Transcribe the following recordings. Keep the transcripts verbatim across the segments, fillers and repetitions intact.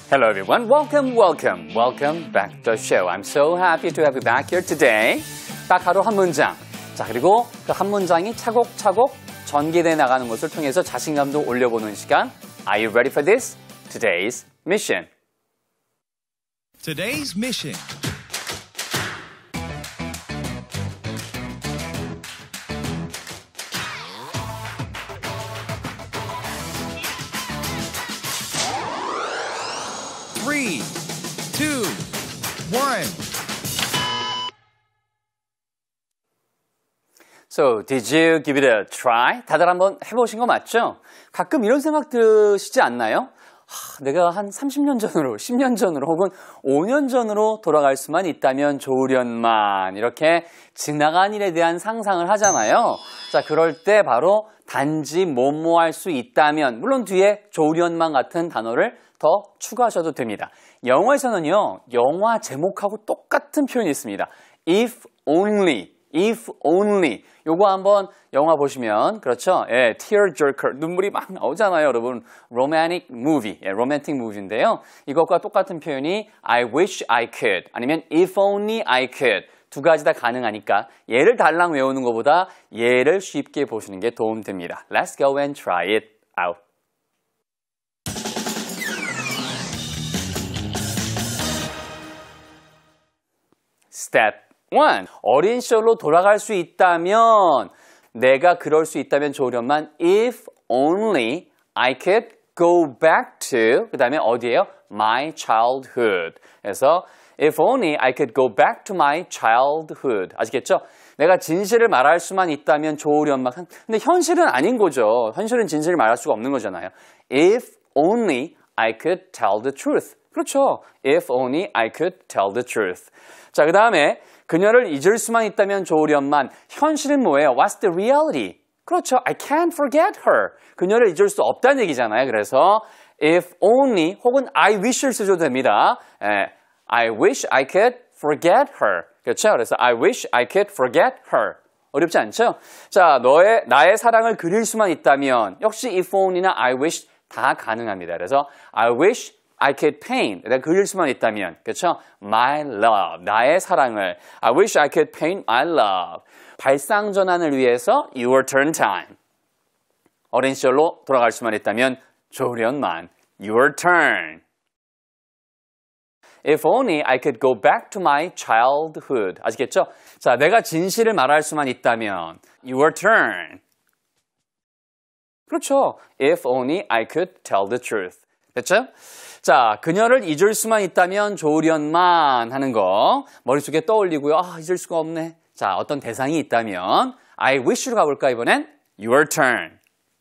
Hello everyone, welcome, welcome, welcome back to the show. I'm so happy to have you back here today. 딱 하루 한 문장. 자, 그리고 그 한 문장이 차곡차곡 전개돼 나가는 것을 통해서 자신감도 올려보는 시간. Are you ready for this? Today's mission. Today's mission. Three, two, one. So, did you give it a try? 다들 한번 해보신 거 맞죠? 가끔 이런 생각 드시지 않나요? 하, 내가 한 삼십 년 전으로, 십 년 전으로 혹은 오 년 전으로 돌아갈 수만 있다면 좋으련만 이렇게 지나간 일에 대한 상상을 하잖아요. 자, 그럴 때 바로 단지 뭐뭐 할 수 있다면, 물론 뒤에 좋으련만 같은 단어를 더 추가하셔도 됩니다. 영어에서는요, 영화 제목하고 똑같은 표현이 있습니다. If only, if only. 요거 한번 영화 보시면, 그렇죠? 예, tearjerker, 눈물이 막 나오잖아요, 여러분. romantic movie, 예, romantic movie인데요. 이것과 똑같은 표현이 I wish I could, 아니면 if only I could. 두 가지 다 가능하니까 얘를 달랑 외우는 것보다 얘를 쉽게 보시는 게 도움됩니다. Let's go and try it out. Step one. 어린 시절로 돌아갈 수 있다면, 내가 그럴 수 있다면 좋으련만 if only I could go back to, 그 다음에 어디예요? My childhood. 그래서 if only I could go back to my childhood. 아시겠죠? 내가 진실을 말할 수만 있다면 좋으련만. 근데 현실은 아닌 거죠. 현실은 진실을 말할 수가 없는 거잖아요. If only I could tell the truth. 그렇죠. If only I could tell the truth. 자, 그 다음에 그녀를 잊을 수만 있다면 좋으련만. 현실은 뭐예요? What's the reality? 그렇죠. I can't forget her. 그녀를 잊을 수 없다는 얘기잖아요. 그래서 if only 혹은 I wish를 쓰셔도 됩니다. 에, I wish I could forget her. 그렇죠. 그래서 I wish I could forget her. 어렵지 않죠? 자, 너의 나의 사랑을 그릴 수만 있다면 역시 if only나 I wish 다 가능합니다. 그래서 I wish I could paint. 내가 그릴 수만 있다면, 그렇죠? My love. 나의 사랑을. I wish I could paint my love. 발상 전환을 위해서 your turn time. 어린 시절로 돌아갈 수만 있다면 좋으련만. Your turn. If only I could go back to my childhood. 아시겠죠? 자, 내가 진실을 말할 수만 있다면 your turn. 그렇죠. If only I could tell the truth. 됐죠? 자, 그녀를 잊을 수만 있다면 좋으련만 하는 거 머릿속에 떠올리고요. 아, 잊을 수가 없네. 자, 어떤 대상이 있다면 I wish로 가볼까 이번엔? Your turn.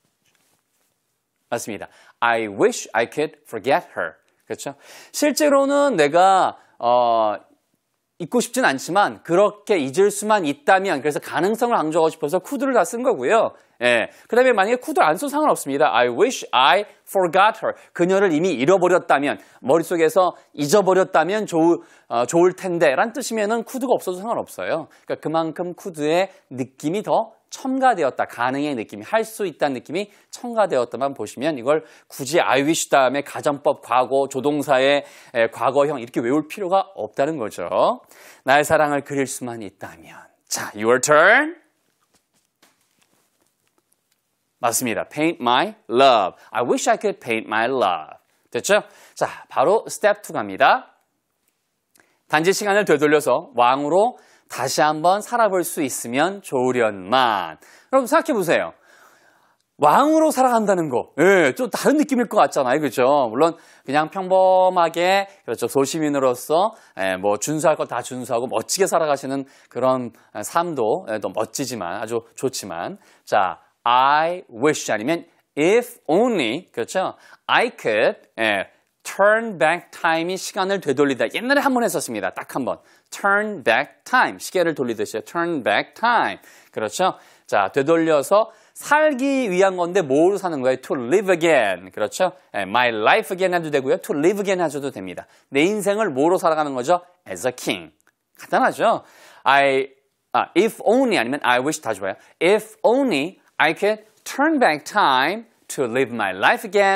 맞습니다. I wish I could forget her. 그렇죠? 실제로는 내가 어, 잊고 싶진 않지만 그렇게 잊을 수만 있다면, 그래서 가능성을 강조하고 싶어서 could를 다 쓴 거고요. 예. 그 다음에 만약에 could를 안 써도 상관없습니다. I wish I forgot her. 그녀를 이미 잃어버렸다면, 머릿속에서 잊어버렸다면 좋을, 어, 좋을 텐데 라는 뜻이면은 could가 없어도 상관없어요. 그러니까 그만큼 could의 느낌이 더 첨가되었다. 가능의 느낌이, 할 수 있다는 느낌이 첨가되었다만 보시면 이걸 굳이 I wish 다음에 가정법, 과거, 조동사의 에, 과거형 이렇게 외울 필요가 없다는 거죠. 나의 사랑을 그릴 수만 있다면. 자, your turn. 맞습니다. Paint my love. I wish I could paint my love. 됐죠? 자, 바로 스텝 투 갑니다. 단지 시간을 되돌려서 왕으로 다시 한번 살아볼 수 있으면 좋으련만. 여러분 생각해 보세요. 왕으로 살아간다는 거, 예, 좀 다른 느낌일 것 같잖아요, 그렇죠? 물론 그냥 평범하게, 그렇죠, 소시민으로서 예, 뭐 준수할 거 다 준수하고 멋지게 살아가시는 그런 삶도 예, 또 멋지지만 아주 좋지만, 자, I wish 아니면 if only, 그렇죠? I could 예, turn back time이 시간을 되돌리다. 옛날에 한 번 했었습니다. 딱 한 번. turn back time. 시계를 돌리듯이요. turn back time. 그렇죠? 자, 되돌려서 살기 위한 건데 뭐로 사는 거예요? to live again. 그렇죠? my life again 해도 되고요. to live again 하셔도 됩니다. 내 인생을 뭐로 살아가는 거죠? as a king. 간단하죠? I, 아, if only 아니면 I wish 다 좋아요. If only I could turn back time to live my life again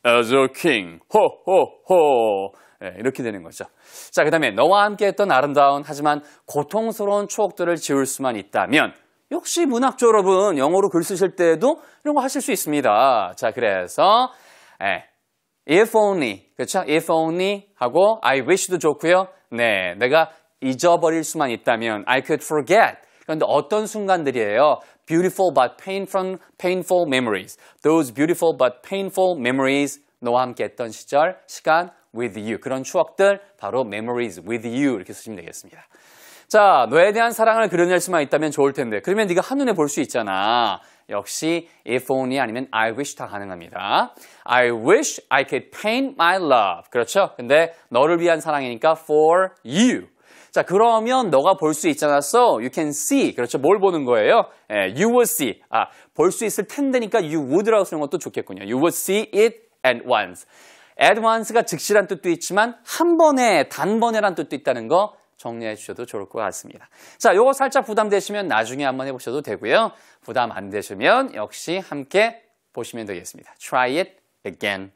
as a king. 호호호. 네, 이렇게 되는 거죠. 자, 그 다음에 너와 함께 했던 아름다운 하지만 고통스러운 추억들을 지울 수만 있다면 역시 문학자 여러분 영어로 글 쓰실 때에도 이런 거 하실 수 있습니다. 자, 그래서 네, if only, 그렇죠? if only 하고 I wish도 좋고요. 네, 내가 잊어버릴 수만 있다면 I could forget. 그런데 어떤 순간들이에요? Beautiful but painful, painful memories. Those beautiful but painful memories. 너와 함께 했던 시절, 시간 with you. 그런 추억들 바로 memories with you 이렇게 쓰시면 되겠습니다. 자, 너에 대한 사랑을 그려낼 수만 있다면 좋을 텐데 그러면 네가 한눈에 볼 수 있잖아. 역시 if only 아니면 I wish 다 가능합니다. I wish I could paint my love. 그렇죠? 근데 너를 위한 사랑이니까 for you. 자, 그러면 너가 볼 수 있잖아. So you can see. 그렇죠? 뭘 보는 거예요? 예, you will see. 아, 볼 수 있을 텐데니까 you would라고 쓰는 것도 좋겠군요. You would see it at once. at once가 즉시란 뜻도 있지만 한 번에, 단번에란 뜻도 있다는 거 정리해 주셔도 좋을 것 같습니다. 자, 요거 살짝 부담되시면 나중에 한번 해보셔도 되고요. 부담 안 되시면 역시 함께 보시면 되겠습니다. Try it again.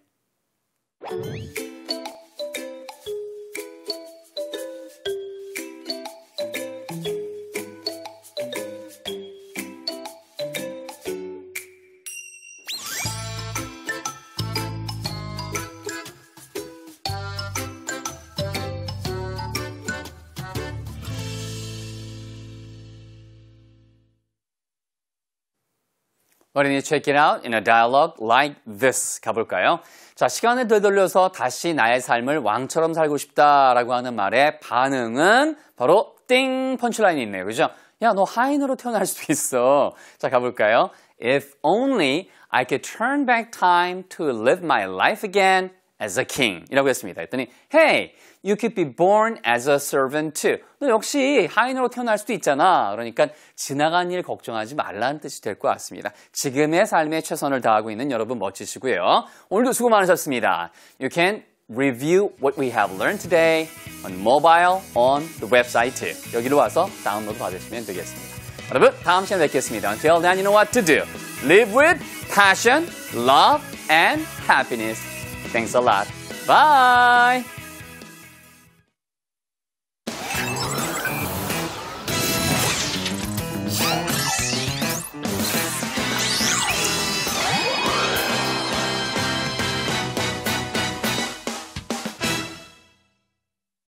Why don't you check it out in a dialogue like this? 가볼까요? 자, 시간을 되돌려서 다시 나의 삶을 왕처럼 살고 싶다라고 하는 말의 반응은 바로 띵 펀치라인이 있네요. 그죠? 야, 너 하인으로 태어날 수도 있어. 자, 가볼까요? If only I could turn back time to live my life again as a king. 이라고 했습니다. 했더니, hey, you could be born as a servant too. 너 역시 하인으로 태어날 수도 있잖아. 그러니까 지나간 일 걱정하지 말라는 뜻이 될 것 같습니다. 지금의 삶에 최선을 다하고 있는 여러분 멋지시고요. 오늘도 수고 많으셨습니다. You can review what we have learned today on mobile, on the website too. 여기로 와서 다운로드 받으시면 되겠습니다. 여러분, 다음 시간에 뵙겠습니다. Until then, you know what to do. Live with passion, love, and happiness. Thanks a lot. Bye!